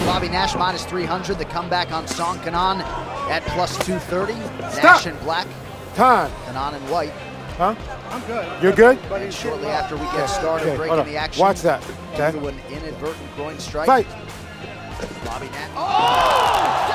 Bobby Nash minus 300. The comeback on Song Kenan at plus 230. Stop. Nash in black. Time. Kenan in white. Huh? I'm good. You're good? And shortly after we get started, Okay, breaking hold the on. action. Watch that. Okay. Into an inadvertent groin strike. Fight. Bobby Nash. Oh!